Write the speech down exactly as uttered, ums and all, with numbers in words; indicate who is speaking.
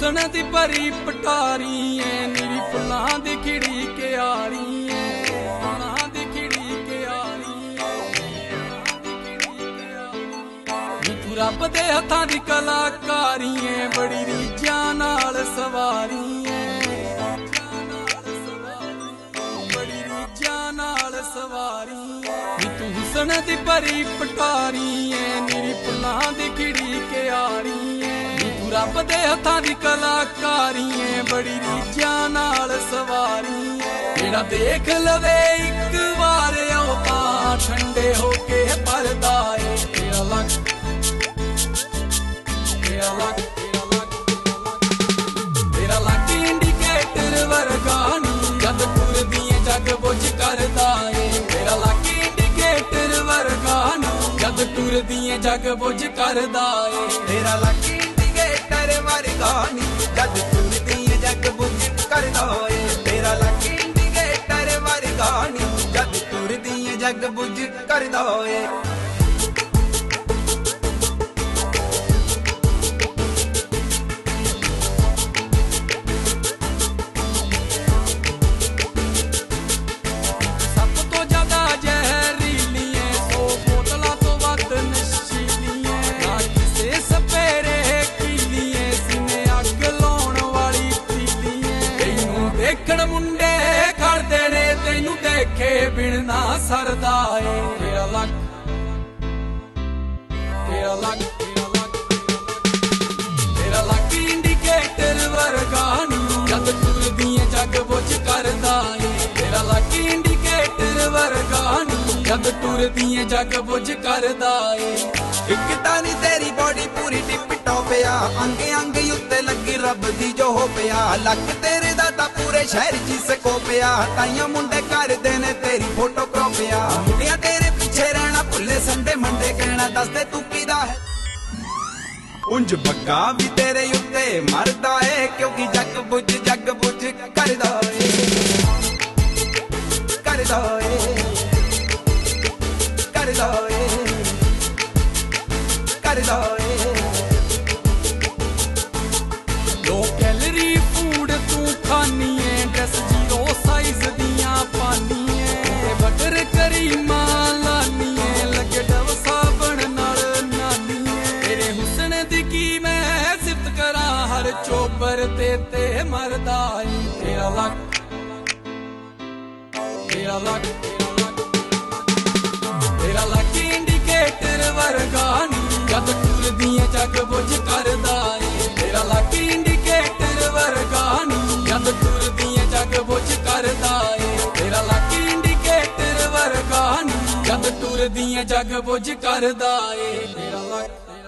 Speaker 1: हुसन दी भरी पटारी है, नीरी फुल्लां दी खिड़ी क्यारी है, फुल्लां दी खिड़ी क्यारी नी तू रब दे हत्थां दी कलाकारी है, बड़ी रीझां नाल सवारी है, बड़ी रीझां नाल सवारी नी तू हुसन दी भरी पटारी है, नीरी फुल्लां दी खिड़ी क्यारी है, रब दे हत्थां दी कलाकारी है, बड़ी रीझां नाल सवारी है। जेड़ा देख लवे इक बार ओ तां ठंडे होके भरदा है, तेरा लक तेरा लक तेरा लक इंडिकेटर वर्गा नी, जद टुरदी ऐ जग बुझ करदा है, तेरा लक इंडिकेटर वर्गा नी, जद टुरदी ऐ जग बुझ करदा है,
Speaker 2: तेरा लक जद टुरदी ऐ जग बुझ करदा है, तेरा लक इंडिकेटर वर्गा नी, जद टुरदी ऐ जग बुझ करदा है।
Speaker 1: मुंडे करदे ने तैनू देखे बिन ना सरदा है, तेरा लक तेरा लक तेरा लक इंडिकेटर वर्गा नी, जद टुरदी ऐ जग बुझ करदा है, तेरा लक इंडिकेटर वर्गा नी, जद टुरदी ऐ जग बुझ करदा है।
Speaker 2: इक तानी तेरी बॉडी पूरी टिप टॉप आ, अंगे अंग उत्ते लगी रब दी जो हो पिया, लक तेरे दा ता पूरे शहर च स्कोप आ, ताइयां मुंडे करदे ने तेरी फोटो क्रॉप आ, मुंडिया तेरे पीछे रहना भुले संडे मंडे कहना, दस दे तू कीदा है उंज बग्गा भी तेरे उत्ते मरदा है, क्योंकि जग बुझ जग बुझ करदा है करदा है करदा है करदा है।
Speaker 1: लो कैलरी फूड तू खानी है, ड्रेस जीरो साइज दियां पानी है, बटर करीमा लानी है, लगे डव साबन नाल नानी है, तेरे हुसन दी की मैं सिफत करा, हर चोबर ते ते मरदा है, तेरा लक तेरा लक तेरा लक इंडिकेटर वर्गा नी, जद टुरदी ऐ जग बुझ करदा है, तेरा लक इंडिकेटर वर्गा नी, जद टुरदी ऐ जग बुझ करदा है, तेरा लक इंडिकेटर वर्गा नी, जद टुरदी ऐ जग बुझ करदा है, तेरा लक